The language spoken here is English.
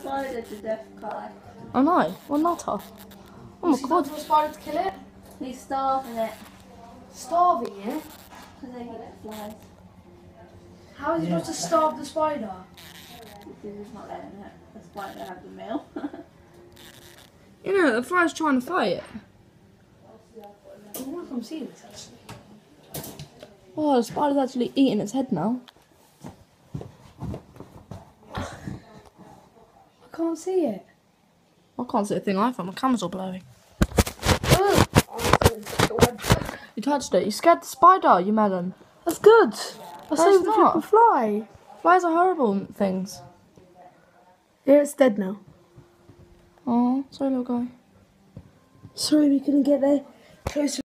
spider to death, Kai. I know. What nutter? Oh my god. For a spider to kill it? He's starving it. Starving it? Because they eat flies. How is he supposed to starve the spider? Because he's not letting it. The spider have the meal. You know, the fly's trying to fight it. I wonder if I'm seeing this actually. Oh, the spider's actually eating its head now. I can't see it. I can't see a thing either. My camera's all blurry. You touched it. You scared the spider, you madam. That's good. I That's saved the not. paper fly. Flies are horrible things. Yeah, it's dead now. Oh, sorry little guy. Sorry we couldn't get there closer.